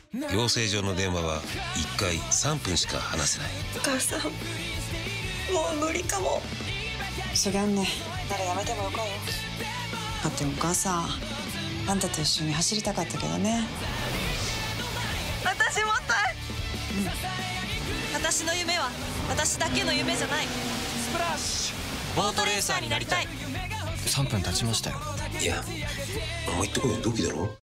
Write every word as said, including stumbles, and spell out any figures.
養成所の電話はいっかいさんぷんしか話せない。 お母さん、もう無理かも。 そぎゃんね、ならやめてもよかよ。だってお母さん、あんたと一緒に走りたかったけどね。 私もたい、うん、私の夢は私だけの夢じゃない。 スプラッシュボートレーサーになりたい。 さんぷん経ちましたよ。 いや、お前ってこれ同期だろ。